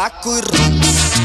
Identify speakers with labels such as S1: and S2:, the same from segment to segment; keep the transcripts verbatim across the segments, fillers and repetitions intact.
S1: tabaco y ron.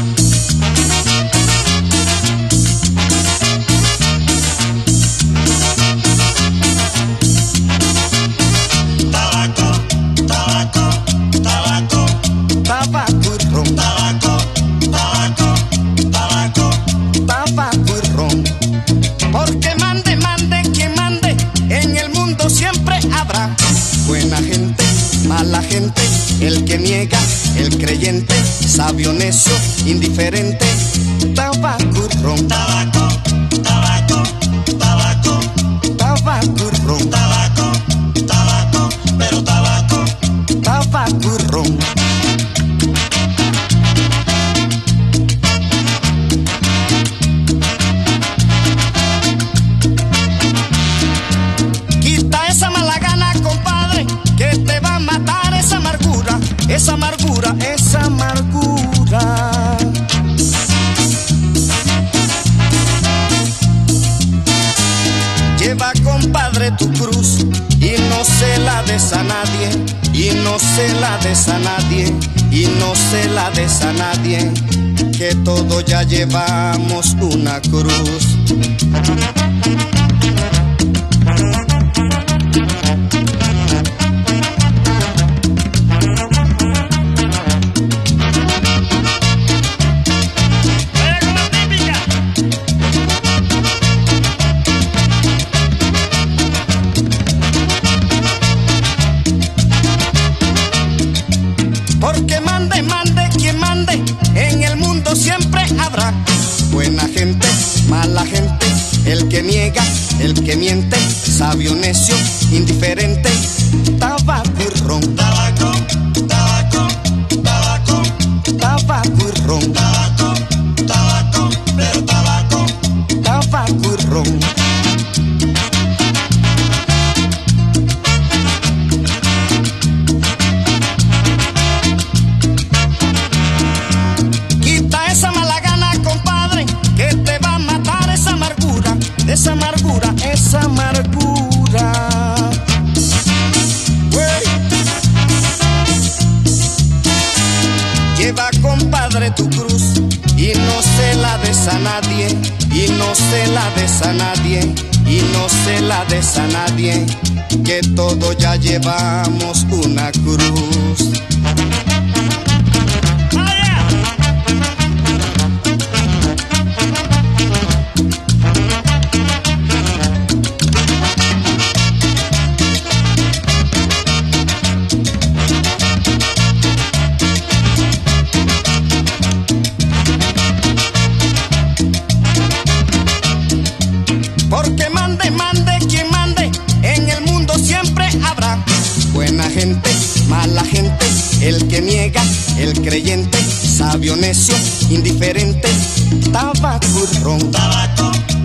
S2: Tabaco, tabaco, tabaco,
S1: Tabaco y ron.
S2: tabaco, tabaco, tabaco,
S1: Tabaco y ron. Porque mande, mande, quien mande, en el mundo siempre habrá buena gente, mala gente, el que niega, el creyente, sabio, necio, indiferente. Tabaco y ron.
S2: tabaco, tabaco, tabaco,
S1: Tabaco y ron.
S2: tabaco, tabaco, pero tabaco.
S1: Tabaco y ron. Quita esa mala gana, compadre, que te va a matar esa amargura, esa amargura, esa amargura. Lleva, compadre, tu cruz y no se la des a nadie, y no se la des a nadie, y no se la des a nadie, que todos ya llevamos una cruz. Porque mande, mande, quien mande, en el mundo siempre habrá buena gente, mala gente, el que niega, el que miente, sabio, necio, indiferente. Tabaco y ron.
S2: Tabaco, tabaco, tabaco,
S1: Tabaco y ron.
S2: tabaco, tabaco, pero tabaco.
S1: Tabaco y ron. Quita esa mala gana, compadre, que te va a matar esa amargura, esa amargura, esa amargura. Wey. Lleva, compadre, tu cruz y no se la des a nadie, y no se la des a nadie, y no se la des a nadie, que todos ya llevamos una cruz. Porque mande, mande, quien mande, en el mundo siempre habrá buena gente, mala gente, el que niega, el creyente, sabio, necio, indiferente. Tabaco y ron.
S2: Tabaco,